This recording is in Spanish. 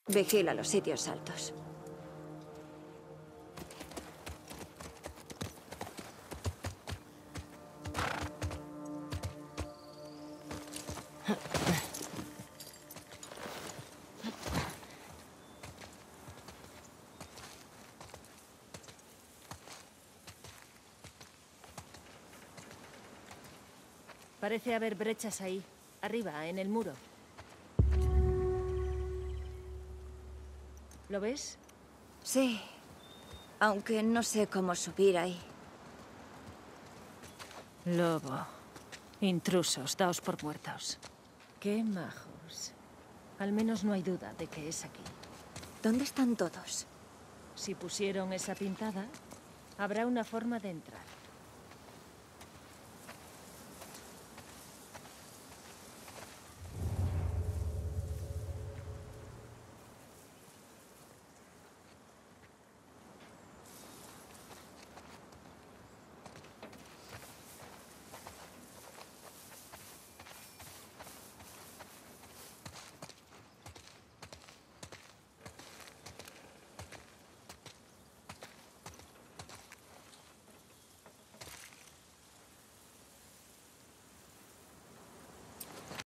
Vigila los sitios altos. Parece haber brechas ahí, arriba, en el muro. ¿Lo ves? Sí, aunque no sé cómo subir ahí. Lobo. Intrusos, daos por muertos. Qué majos. Al menos no hay duda de que es aquí. ¿Dónde están todos? Si pusieron esa pintada, habrá una forma de entrar.